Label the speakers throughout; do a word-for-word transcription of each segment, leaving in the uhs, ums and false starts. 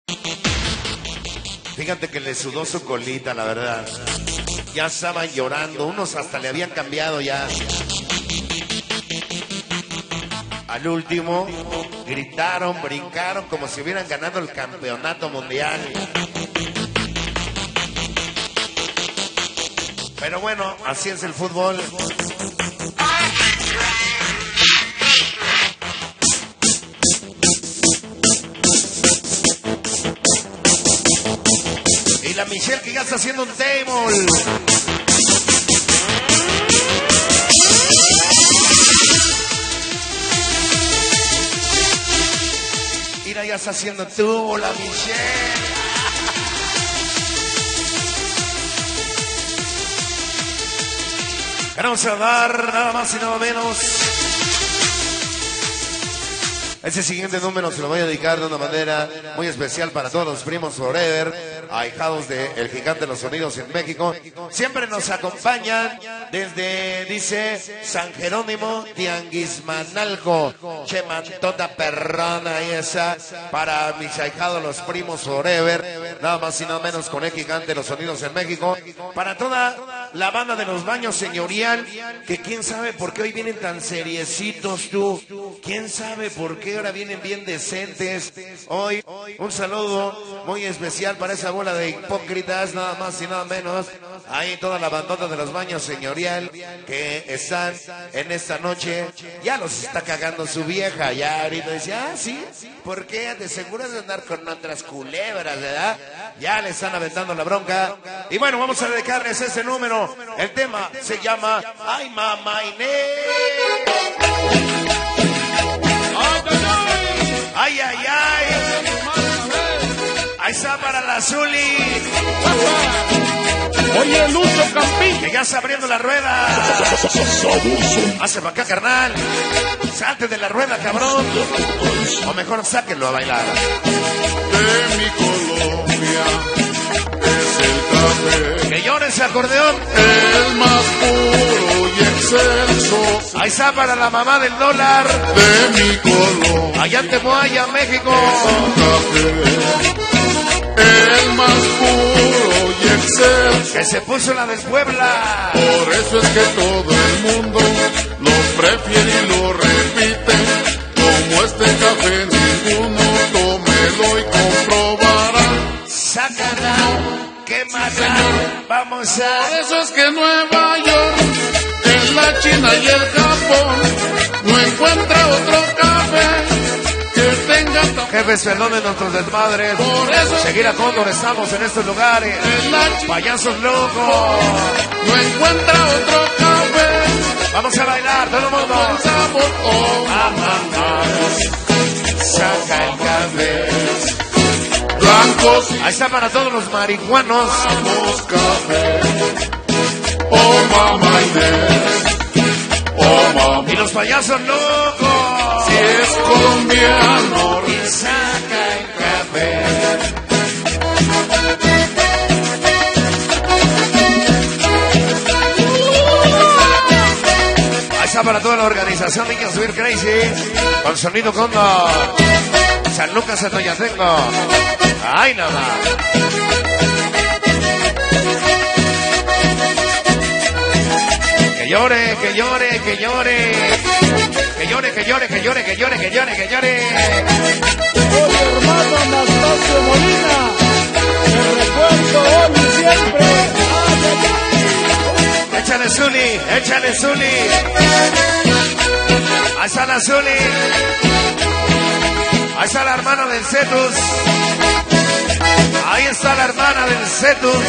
Speaker 1: Fíjate que le sudó su colita, la verdad. Ya estaban llorando, unos hasta le habían cambiado ya. Al último, gritaron, brincaron como si hubieran ganado el campeonato mundial. Pero bueno, así es el fútbol. Y la Michelle que ya está haciendo un table. Mira, ya está haciendo tubo la Michelle. Queremos saludar nada más y nada menos. Ese siguiente número se lo voy a dedicar de una manera muy especial para todos los primos forever, ahijados de El Gigante de los Sonidos en México. Siempre nos acompañan desde, dice, San Jerónimo, Tianguismanalco, Chemantota Perrona, ahí está, para mis ahijados los primos forever, nada más y nada menos con El Gigante de los Sonidos en México. Para toda la banda de los baños señorial, que quién sabe por qué hoy vienen tan seriecitos tú, quién sabe por qué ahora vienen bien decentes. Hoy un saludo muy especial para esa bola de hipócritas, nada más y nada menos. Ahí toda la bandota de los baños señorial que están en esta noche. Ya los está cagando su vieja. Ya ahorita dice, ah, sí, ¿por qué? De seguro de andar con otras culebras, ¿verdad? Ya le están aventando la bronca. Y bueno, vamos a dedicarles ese número. El tema se llama Ay, Mamá Inés. Ay, ay, ay. Ahí está para la Zuli.
Speaker 2: Oye, Lucho Campín,
Speaker 1: que ya está abriendo la rueda. Hace para acá, carnal. Salte de la rueda, cabrón. O mejor sáquenlo a bailar.
Speaker 3: De mi Colombia es el café,
Speaker 1: Que llore ese acordeón.
Speaker 3: el más puro y excelso.
Speaker 1: Ahí está para la mamá del dólar.
Speaker 3: De mi Colombia
Speaker 1: Allá en Temoaya, México.
Speaker 3: el más puro y excelso.
Speaker 1: Que se puso la del Puebla.
Speaker 3: Por eso es que todo el mundo lo prefiere y lo repite. Como este café ninguno, tómelo y comprobará.
Speaker 1: Sácala, quémala, vamos a...
Speaker 3: Por eso es que Nueva York, en la China y el Japón, no encuentra otro café que tenga tan...
Speaker 1: Jefes, perdonen nuestros desmadres.
Speaker 3: Por eso es
Speaker 1: Seguir a Cóndor, estamos en estos lugares.
Speaker 3: en la China
Speaker 1: Payasos locos.
Speaker 3: no encuentra otro café.
Speaker 1: Vamos a bailar, todo el mundo.
Speaker 3: Buen sabor, oh,
Speaker 1: Ah, ah, ah. Saca el café.
Speaker 3: blancos y
Speaker 1: Ahí está para todos los marihuanos.
Speaker 3: ramos café. Oh, mamá Inés, oh, mamá.
Speaker 1: Y los payasos locos.
Speaker 3: Si es colombiano,
Speaker 1: Y saca el café. Ahí está para toda la organización Niños Subir Crazy. Con sonido Cóndor. San Lucas Atoyacengo. Ay, nada más. Que llore, que llore, que llore. Que llore, que llore, que llore, que llore, que llore, que llore.
Speaker 2: oye, hermano Anastasio Molina, te recuerdo hoy y siempre.
Speaker 1: Échale Zuli, échale Zuli. Ahí está la Zuli. Ahí está la hermana del Cetus. Ahí está la hermana del Cetus.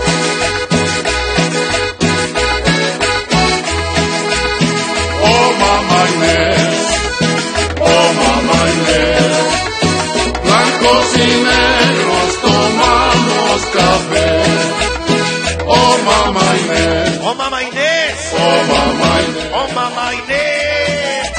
Speaker 3: oh, mamá Inés, oh, mamá Inés. Blancos y negros tomamos café. Oh, mamá Inés,
Speaker 1: Oh, mamá Inés.
Speaker 3: oh, mamá Inés.
Speaker 1: Oh, mamá Inés.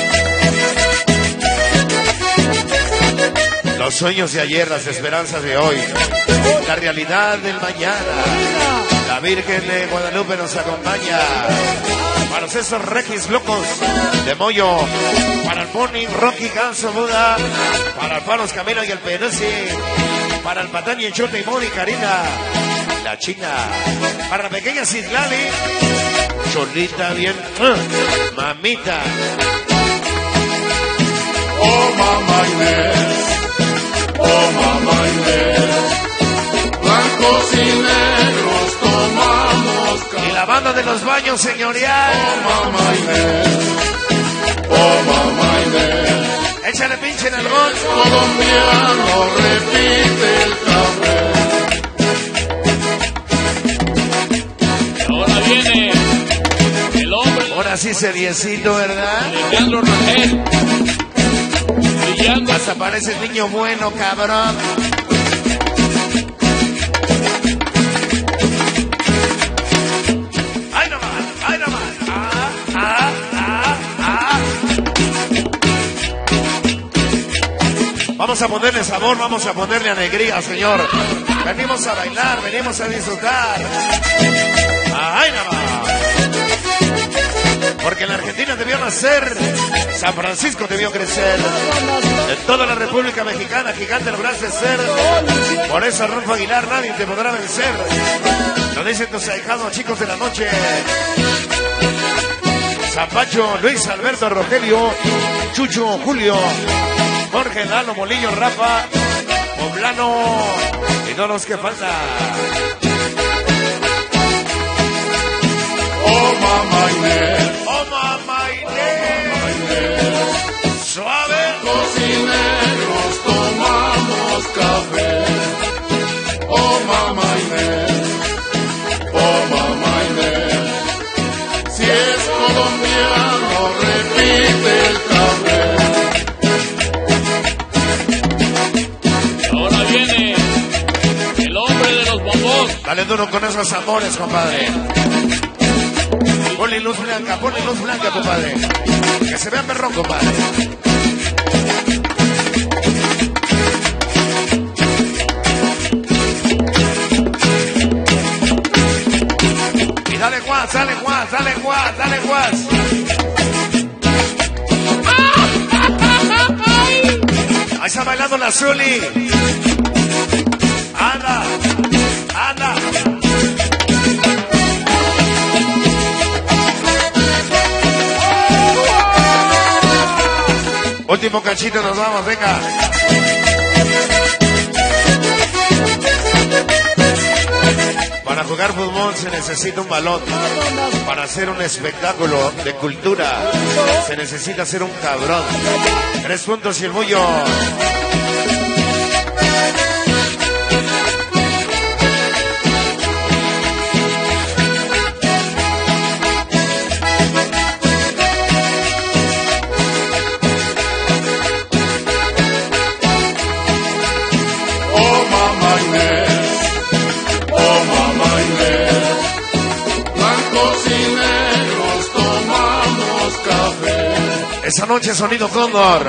Speaker 1: Los sueños de ayer, las esperanzas de hoy, la realidad del mañana. La Virgen de Guadalupe nos acompaña. Para esos Regis locos de Moyo, para el Pony, Rocky, Ganso, Buda, para el Palos Camino y el Penusi, Para el Patán y el Chote y Moni, Karina, la China. Para la pequeña Citlali, Cholita bien, uh, mamita.
Speaker 3: Oh mamá Inés, oh mamá Inés, blancos y negros tomamos café.
Speaker 1: Y la banda de los baños señorial.
Speaker 3: Oh mamá Inés, oh mamá Inés,
Speaker 1: échale pinche en el gol.
Speaker 3: colombiano repite el café.
Speaker 2: Ahora viene el hombre.
Speaker 1: Ahora sí seriecito, ¿verdad?
Speaker 2: Alejandro Rangel. Brillando.
Speaker 1: Hasta parece el niño bueno, cabrón. ¡Ay, no más! ¡Ay, no más! ¡Ah, ah, ah, ah! Vamos a ponerle sabor, vamos a ponerle alegría, señor. Venimos a bailar, venimos a disfrutar. ¡Ay, no más! Porque en la Argentina debió nacer, San Francisco debió crecer. En toda la República Mexicana, gigante lográs ser. Por eso, Rolfo Aguilar, nadie te podrá vencer. Lo dicen tus ahijados, chicos de la noche. Zapacho, Luis Alberto, Rogelio, Chucho, Julio, Jorge, Lalo, Molillo, Rafa, Poblano y todos los que faltan.
Speaker 3: Oh mamá Inés,
Speaker 1: ¡Oh, mamá Inés! ¡Suave!
Speaker 3: blancos y negros tomamos café. Oh mamá Inés, oh mamá Inés, si es colombiano repite el café.
Speaker 2: Ahora viene el hombre de los bombos.
Speaker 1: Dale duro con esos amores, compadre. Ponle luz blanca, ponle luz blanca, compadre. Que se vea perrón, compadre. Y dale guas, dale guas, dale guas, dale guas. Ahí está bailando la Zuli. Anda, anda. Último cachito, nos vamos, venga. Para jugar fútbol se necesita un balón. Para hacer un espectáculo de cultura se necesita ser un cabrón. Tres puntos y el bullo. Esa noche Sonido Cóndor.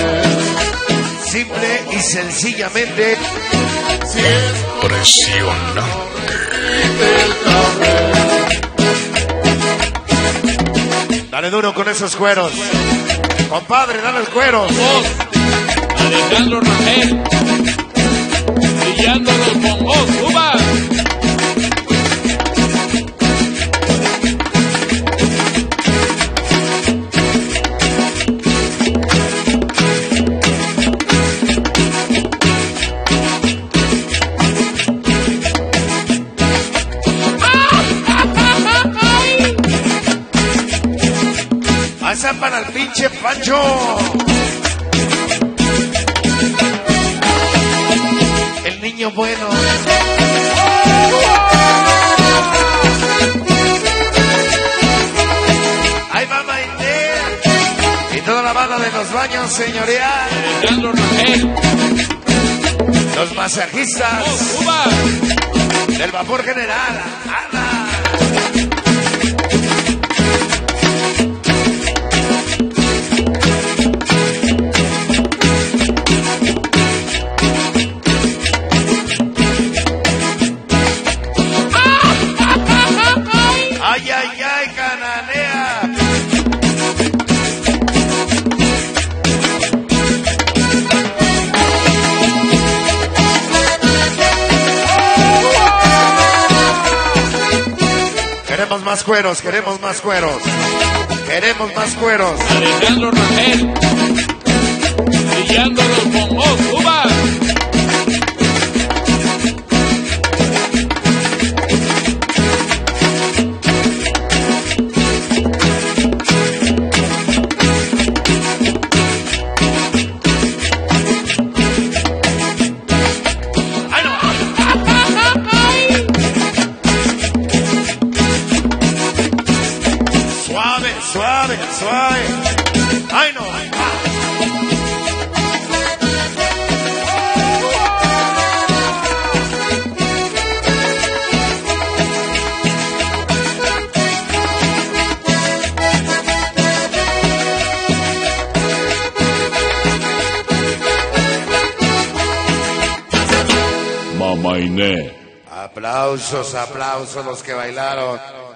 Speaker 1: Simple y sencillamente
Speaker 3: Impresionante.
Speaker 1: Dale duro con esos cueros. Compadre, dale el cuero.
Speaker 2: Voz. Alejandro Rangel. Brillando los bombos. ¡Cuba!
Speaker 1: Pasa para el pinche Pancho. El niño bueno. Ahí va Maite. Y toda la banda de los baños, señorial.
Speaker 2: Alejandro Rangel.
Speaker 1: Los masajistas.
Speaker 2: ¡Cuba!
Speaker 1: Del vapor general. ¡Ala! Ay, ay, ay, cananea. Queremos más cueros, queremos más cueros. Queremos más cueros.
Speaker 2: Alejandro Rangel. Brillando los bombos, Cuba.
Speaker 1: Suave, suave. Ay, no.
Speaker 2: Mamá Inés.
Speaker 1: Aplausos, aplausos los que bailaron.